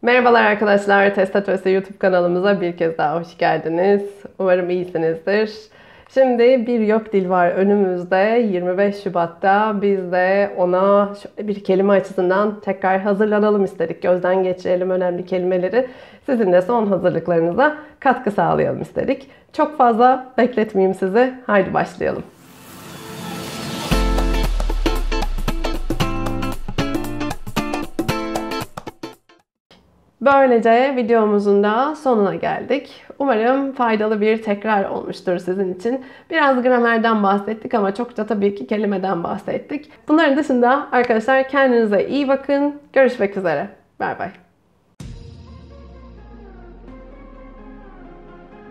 Merhabalar arkadaşlar, Testatöresi YouTube kanalımıza bir kez daha hoş geldiniz. Umarım iyisinizdir. Şimdi bir yok dil var önümüzde. 25 Şubat'ta biz de ona şöyle bir kelime açısından tekrar hazırlanalım istedik. Gözden geçirelim önemli kelimeleri. Sizin de son hazırlıklarınıza katkı sağlayalım istedik. Çok fazla bekletmeyeyim sizi. Haydi başlayalım. Böylece videomuzun da sonuna geldik. Umarım faydalı bir tekrar olmuştur sizin için. Biraz gramerden bahsettik ama çok da tabii ki kelimeden bahsettik. Bunların dışında arkadaşlar kendinize iyi bakın. Görüşmek üzere. Bay bay.